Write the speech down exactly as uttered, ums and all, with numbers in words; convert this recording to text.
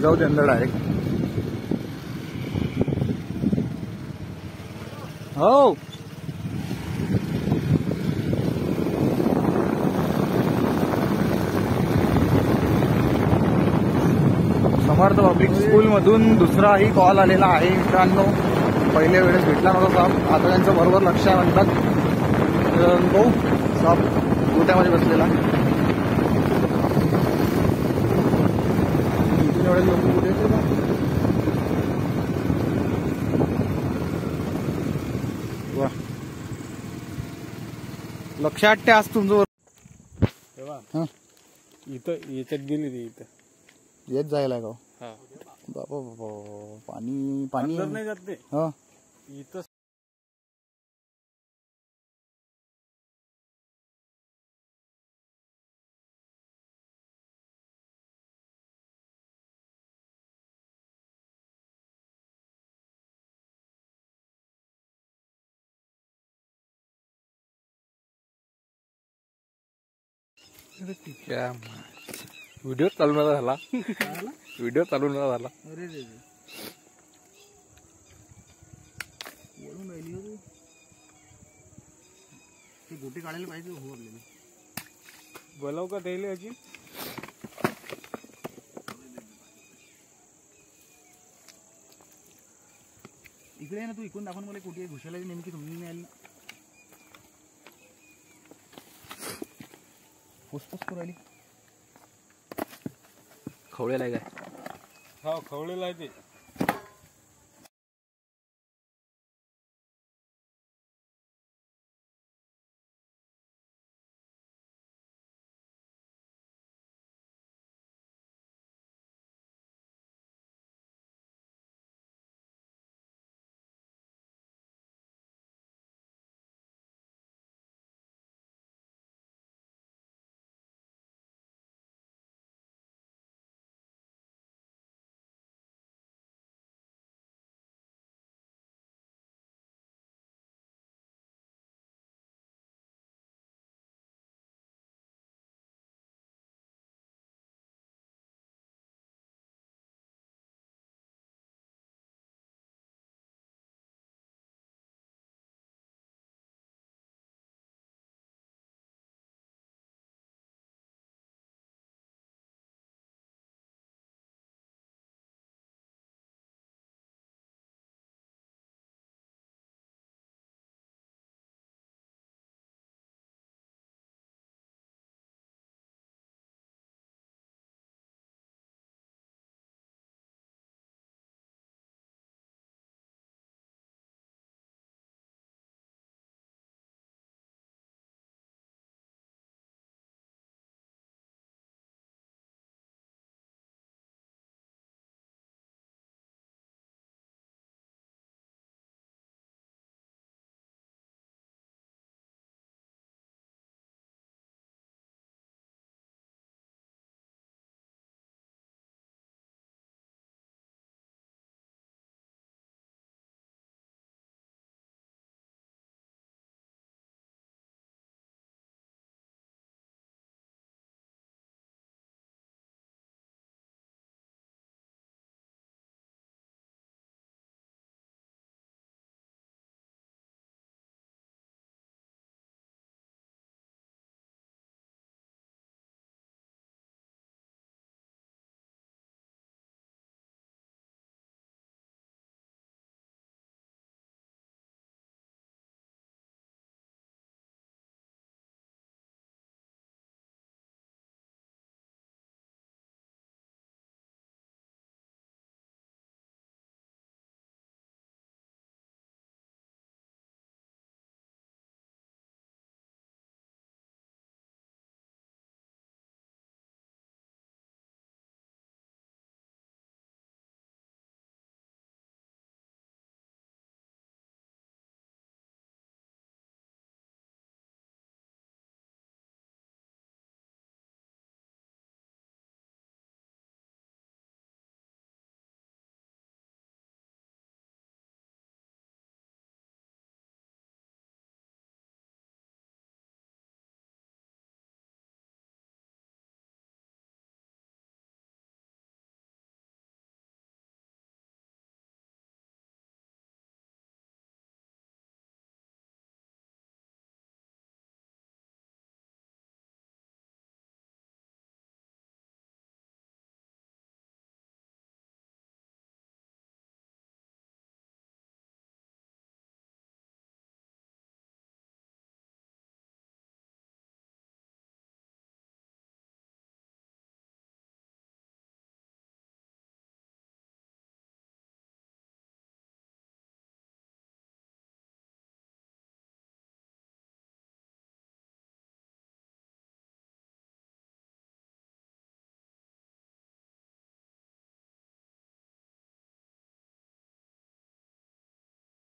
जाऊ दे अंदर डायरेक्ट. हो समर्थ पब्लिक स्कूल मधून दुसराही कॉल आलेला आहे मित्रांनो. पहिल्या वेळेस भेटला नव्हता साप, आता त्यांचं बरोबर लक्ष आहे म्हणतात. भाऊ साप गोट्यामध्ये बसलेला. इथून एवढे लोक कुठे येते का? वा लक्ष वाटते आज तुमचं. हा इथं याच्यात गेली ती इथं येत जायला का? हा बाबा बाबा पाणी पाणी नाही जात ते. हा इथं व्हिडिओ चालू नव्हता झाला. व्हिडिओ चालू नव्हता झाला. अरे रे वळून राहिली हो ती गोटी काढायला पाहिजे हो आपल्याला. बोलाव का द्यायला अजी. इकडे आहे ना तू, इकडून दाखवून मला कुठे घुसायला नेमकी तुम्ही नाही आली. फुसफुस करू राहिली. खवळेला काय? हा खवळेला आहे ते.